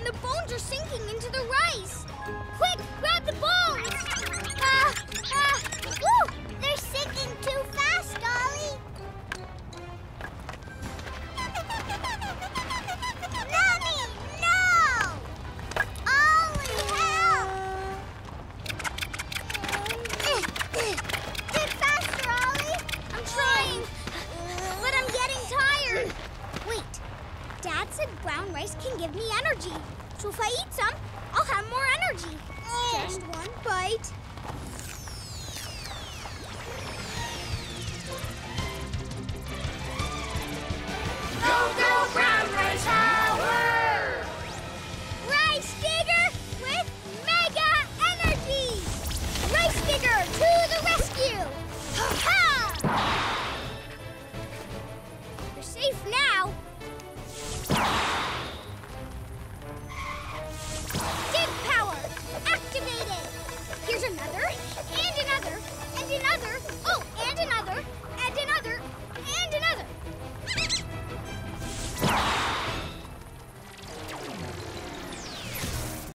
and the bones are sinking into the rice. Quick, grab the bones! Woo! They're sinking too fast, Ollie. Mommy, no! Ollie, help! Get faster, Ollie! I'm trying, but I'm getting tired. Wait, Dad said brown rice can give me energy. So if I eat some, I'll have more energy. Just one bite. Go, go, brown rice power! Rice digger with mega energy! Rice digger to the rescue! Ha! You're safe now.